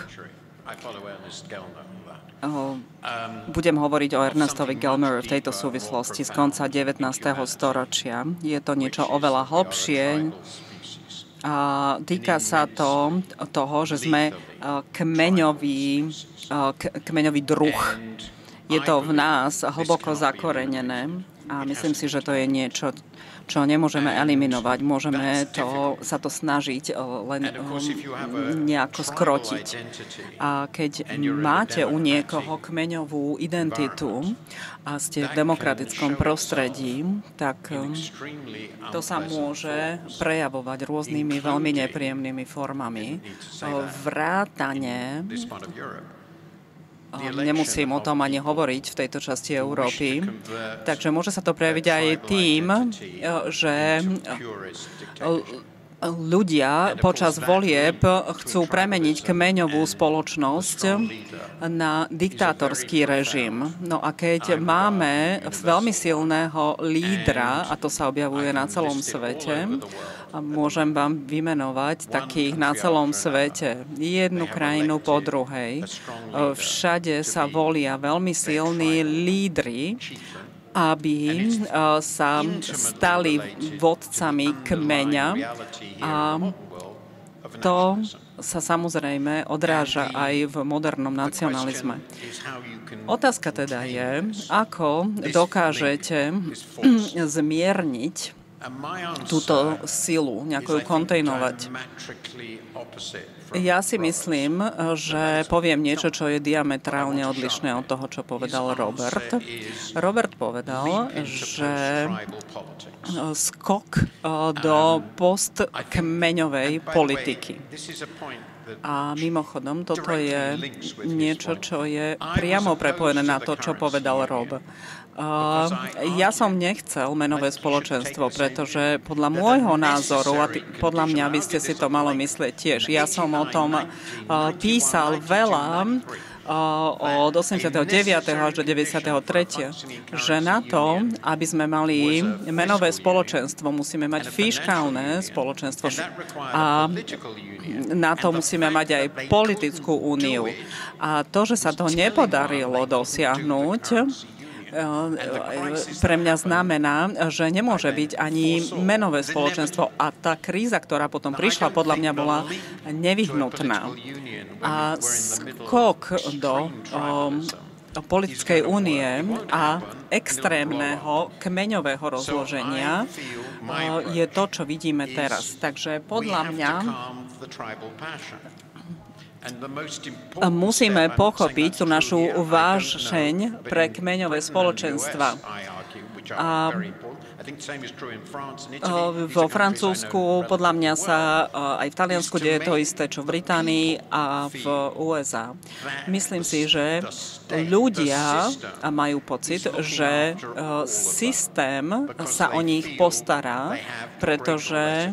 Budem hovoriť o Ernestovi Gellmerovi v tejto súvislosti z konca devätnásteho storočia. Je to niečo oveľa hlbšie. A týka sa to toho, že sme kmeňový, kmeňový druh. Je to v nás hlboko zakorenené a myslím si, že to je niečo, čo nemôžeme eliminovať. Môžeme to, sa to snažiť len nejako skrotiť. A keď máte u niekoho kmeňovú identitu a ste v demokratickom prostredí, tak to sa môže prejavovať rôznymi veľmi nepríjemnými formami. Vrátane, nemusím o tom ani hovoriť v tejto časti Európy. Takže môže sa to prejaviť aj tým, že ľudia počas volieb chcú premeniť kmeňovú spoločnosť na diktátorský režim. No a keď máme veľmi silného lídra, a to sa objavuje na celom svete, môžem vám vymenovať takých na celom svete, jednu krajinu po druhej. Všade sa volia veľmi silní lídri, aby sa stali vodcami kmeňa, a to sa samozrejme odráža aj v modernom nacionalizme. Otázka teda je, ako dokážete zmierniť túto silu, nejako ju kontejnovať. Ja si myslím, že poviem niečo, čo je diametrálne odlišné od toho, čo povedal Robert. Robert povedal, že skok do postkmeňovej politiky. A mimochodom, toto je niečo, čo je priamo prepojené na to, čo povedal Rob. Uh, ja som nechcel menové spoločenstvo, pretože podľa môjho názoru, a t- podľa mňa by ste si to malo myslieť tiež, ja som o tom uh, písal veľa uh, od osemdesiateho deviateho až do deväťdesiateho tretieho že na to, aby sme mali menové spoločenstvo, musíme mať fiškálne spoločenstvo a na to musíme mať aj politickú úniu. A to, že sa to nepodarilo dosiahnuť, pre mňa znamená, že nemôže byť ani menové spoločenstvo, a tá kríza, ktorá potom prišla, podľa mňa bola nevyhnutná. A skok do um, politickej únie a extrémneho kmeňového rozloženia je to, čo vidíme teraz. Takže podľa mňa musíme pochopiť tú našu vášeň pre kmeňové spoločenstva. A vo Francúzsku, podľa mňa sa aj v Taliansku deje to isté, čo v Británii a v ú es á. Myslím si, že ľudia majú pocit, že systém sa o nich postará, pretože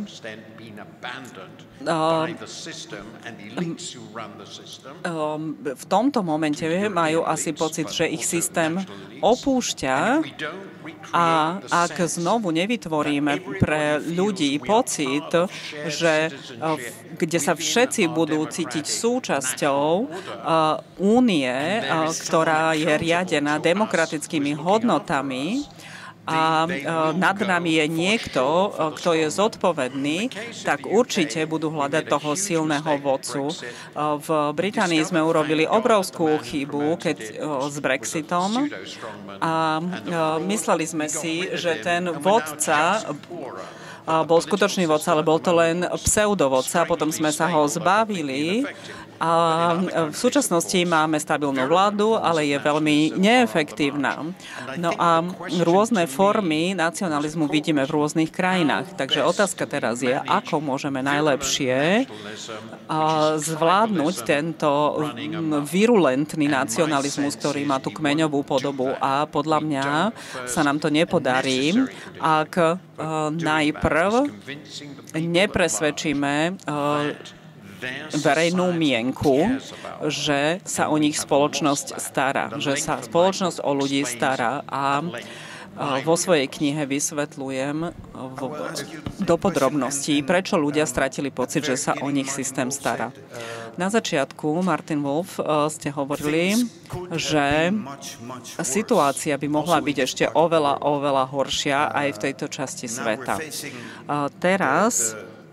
v tomto momente majú asi pocit, že ich systém opúšťa a ak znovu nevytvoríme pre ľudí pocit, že kde sa všetci budú cítiť súčasťou únie, ktorá je riadená demokratickými hodnotami, a nad nami je niekto, kto je zodpovedný, tak určite budú hľadať toho silného vodcu. V Británii sme urobili obrovskú chybu keď, s Brexitom a mysleli sme si, že ten vodca bol skutočný vodca, ale bol to len pseudovodca, potom sme sa ho zbavili. A v súčasnosti máme stabilnú vládu, ale je veľmi neefektívna. No a rôzne formy nacionalizmu vidíme v rôznych krajinách. Takže otázka teraz je, ako môžeme najlepšie zvládnuť tento virulentný nacionalizmus, ktorý má tú kmeňovú podobu. A podľa mňa sa nám to nepodarí, ak najprv nepresvedčíme verejnú mienku, že sa o nich spoločnosť stará, že sa spoločnosť o ľudí stará a vo svojej knihe vysvetľujem v, do podrobností, prečo ľudia stratili pocit, že sa o nich systém stará. Na začiatku, Martin Wolf, ste hovorili, že situácia by mohla byť ešte oveľa, oveľa horšia aj v tejto časti sveta. Teraz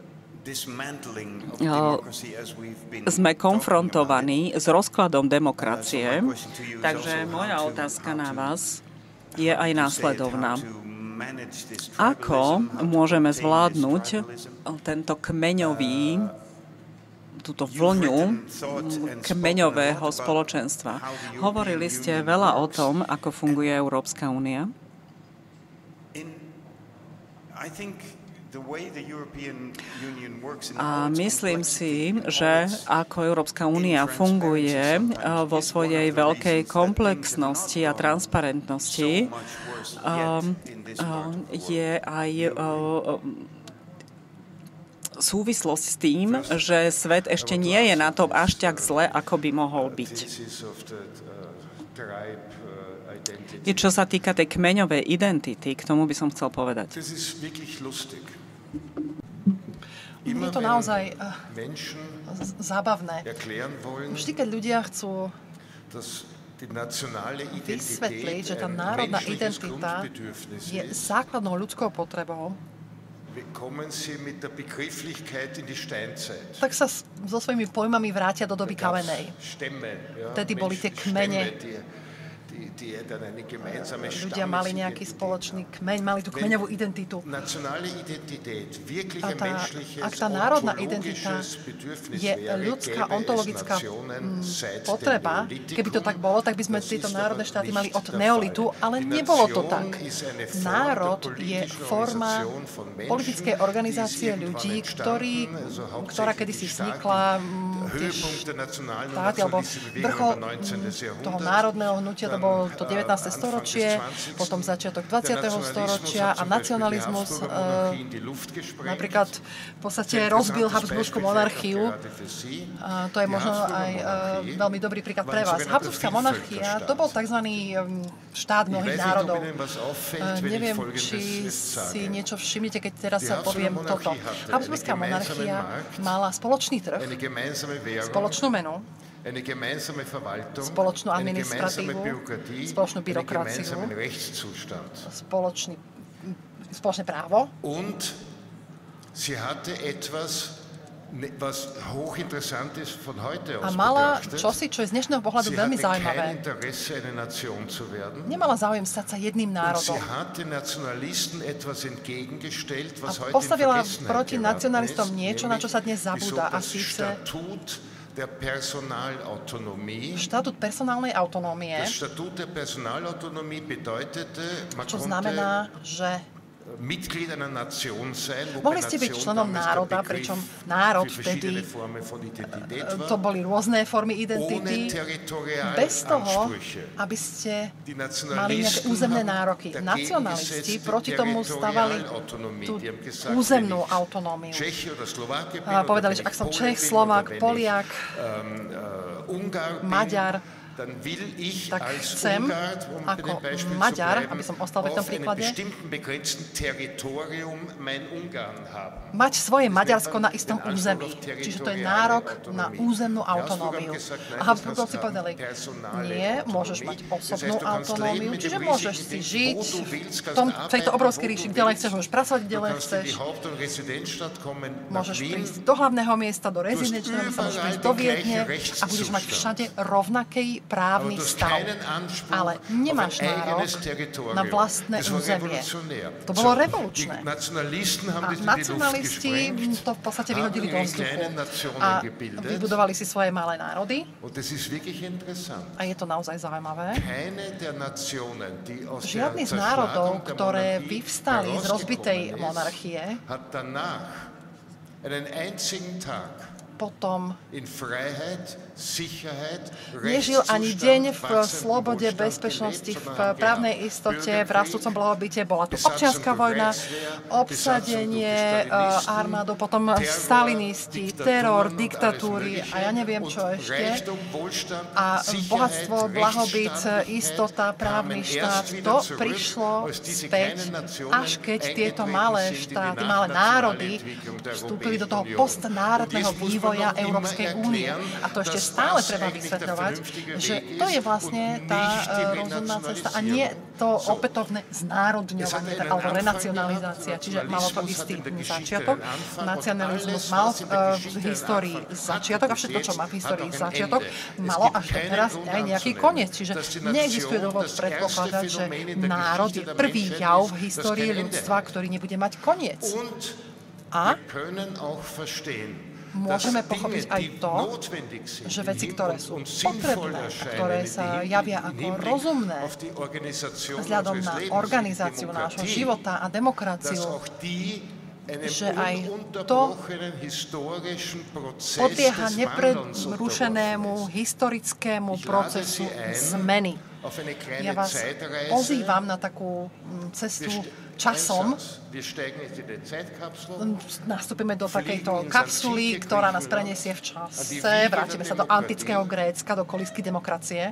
sme konfrontovaní s rozkladom demokracie, takže moja otázka na vás je aj následovná. Ako môžeme zvládnuť tento kmeňový, túto vlňu kmeňového spoločenstva? Hovorili ste veľa o tom, ako funguje Európska únia. A myslím si, že ako Európska únia funguje vo svojej veľkej komplexnosti a transparentnosti, je aj súvislosť s tým, že svet ešte nie je na tom až tak zle, ako by mohol byť. Čo sa týka tej kmeňovej identity, k tomu by som chcel povedať. Je to naozaj uh, zábavné. Vždy, keď ľudia chcú vysvetliť, že tá národná identita je základnou ľudskou potrebou, tak sa so svojimi pojmami vrátia do doby kamenej. Vtedy boli tie kmene. Ľudia mali nejaký spoločný kmeň, mali tú kmeňovú identitu. A tá, ak tá národná identita je ľudská ontologická potreba, keby to tak bolo, tak by sme tieto národné štáty mali od neolitu, ale nebolo to tak. Národ je forma politickej organizácie ľudí, ktorý, ktorá kedysi vznikla štáty, alebo vrchol toho národného hnutia, to bolo to devätnáste storočie, potom začiatok dvadsiateho storočia a nacionalizmus e, napríklad v podstate rozbil Habsburskú monarchiu. A to je možno aj e, veľmi dobrý príklad pre vás. Habsburská monarchia, to bol tzv. Štát mnohých národov. E, neviem, či si niečo všimnete, keď teraz sa poviem toto. Habsburská monarchia mala spoločný trh, spoločnú menu, spoločnú administratívu, spoločnú byrokraciu, spoločný, spoločné právo A mala čosi, čo je z dnešného pohľadu veľmi zaujímavé. Nemala záujem stať sa jedným národom. A postavila proti nacionalistom niečo, na čo sa dnes zabúda, a síce štatút personálnej autonómie, čo znamená, že mohli ste byť členom národa, pričom národ vtedy, to boli rôzne formy identity, bez toho, aby ste mali nejaké územné nároky. Nacionalisti proti tomu stavali tú územnú autonómiu. Povedali, že ak som Čech, Slovák, Poliak, Maďar, tak chcem ako Maďar, aby som ostal v tom príklade, mať svoje Maďarsko na istom území. Čiže to je nárok na územnú autonómiu. A Habsburgovci povedali, nie, môžeš mať osobnú autonómiu, čiže môžeš si žiť v tom, tejto obrovskej ríši, kde len chceš, môžeš pracovať, kde len chceš, môžeš prísť do hlavného miesta, do rezidenčného miesta, môžeš prísť do Viedne a budeš mať všade rovnaký právny stav. Ale nemáš nárok na vlastné územie. To bolo revolučné. A nacionalisti to v podstate vyhodili do vzduchu a vybudovali si svoje malé národy. A je to naozaj zaujímavé. Žiadny z národov, ktoré vyvstali z rozbitej monarchie, potom nežil ani deň v slobode, bezpečnosti, v právnej istote, v rastúcom blahobite. Bola tu občianska vojna, obsadenie armádu, potom stalinisti, teror, diktatúry a ja neviem čo ešte. A bohatstvo, blahobyt, istota, právny štát, to prišlo späť, až keď tieto malé štáty, malé národy vstúpili do toho postnárodného vývoja Európskej únie. A to ešte stále treba vysvetľovať, že to je vlastne tá rozumná cesta a nie to opätovné znárodňovanie alebo renacionalizácia. Čiže malo to istý začiatok. Nacionalizmus mal v histórii začiatok a všetko, čo má v histórii začiatok, malo až teraz aj nejaký koniec. Čiže neexistuje dôvod predpokladať, že národ je prvý jav v histórii ľudstva, ktorý nebude mať koniec. A môžeme pochopiť aj to, že veci, ktoré sú potrebné, ktoré sa javia ako rozumné vzhľadom na organizáciu nášho života a demokraciu, že aj to podlieha neprerušenému historickému procesu zmeny. Ja vás pozývam na takú cestu časom. Nastúpime do takejto kapsuly, ktorá nás preniesie v čase. Vrátime sa do antického Grécka, do kolísky demokracie.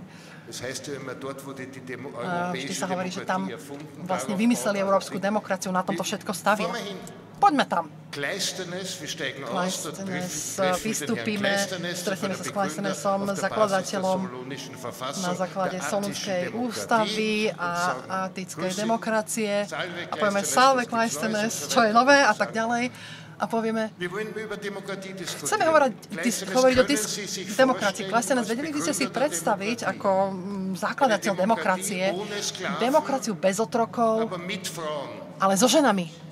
Vždy sa hovorí, že tam vlastne vymysleli európsku demokraciu, na tomto všetko stavia. Poďme tam. Kleisthenes, vystúpime, stretneme sa s Kleisthenesom, zakladateľom na základe Solunskej ústavy a antickej demokracie. A povieme Salve Kleisthenes, čo je nové a tak ďalej. A povieme, chceme hovoriť, hovoriť o demokracii. Kleisthenes, vedeli by ste si predstaviť ako zakladateľ demokracie, demokraciu bez otrokov, ale so ženami.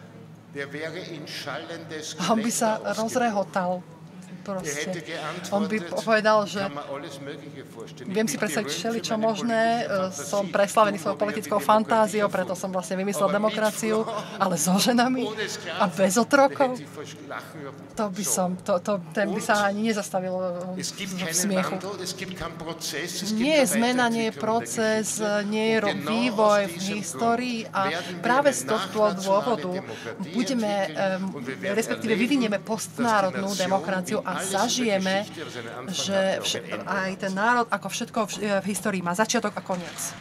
On by sa rozrehotal. Proste. On by povedal, že viem si predstaviť všeličo možné, som preslavený svojou politickou fantáziou, preto som vlastne vymyslel demokraciu, ale so ženami a bez otrokov. To by som, to, to, ten by sa ani nezastavil v smiechu. Nie je zmena, nie je proces, nie je vývoj v histórii a práve z tohto dôvodu budeme, respektíve vyvinieme postnárodnú demokraciu a zažijeme, že aj ten národ ako všetko v histórii má začiatok a koniec.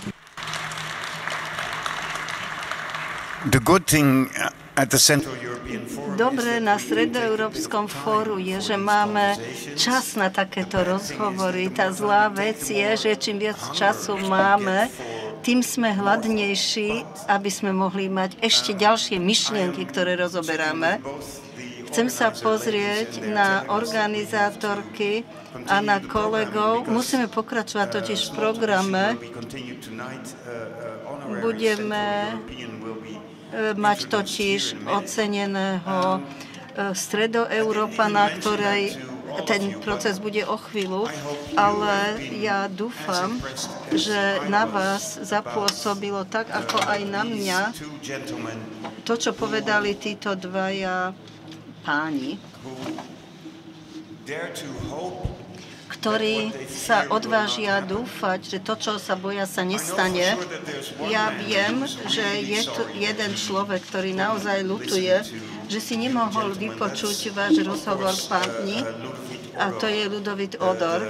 The good thing at the center Dobre na Stredoeurópskom fóru je, že máme čas na takéto rozhovory. Tá zlá vec je, že čím viac času máme, tým sme hladnejší, aby sme mohli mať ešte ďalšie myšlienky, ktoré rozoberáme. Chcem sa pozrieť na organizátorky a na kolegov. Musíme pokračovať totiž v programe. Budeme mať totiž oceneného Stredoeurópana, ktorej ten proces bude o chvíľu, ale ja dúfam, že na vás zapôsobilo tak, ako aj na mňa, to, čo povedali títo dvaja páni, ktorí sa odvážia dúfať, že to, čo sa boja, sa nestane. Ja viem, že je tu jeden človek, ktorý naozaj ľutuje, že si nemohol vypočuť váš rozhovor, páni, a to je Ludovít Odor,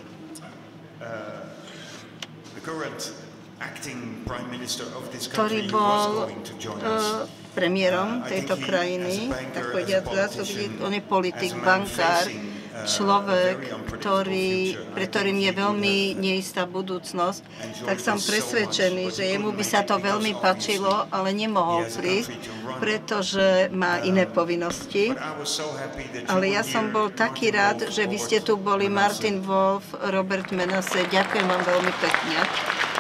ktorý bol uh, premiérom tejto krajiny, tak povediať, on je politik, bankár, človek, ktorý, pre ktorým je veľmi neistá budúcnosť, tak som presvedčený, že jemu by sa to veľmi páčilo, ale nemohol prísť, pretože má iné povinnosti. Ale ja som bol taký rád, že vy ste tu boli, Martin Wolf, Robert Menasse. Ďakujem vám veľmi pekne.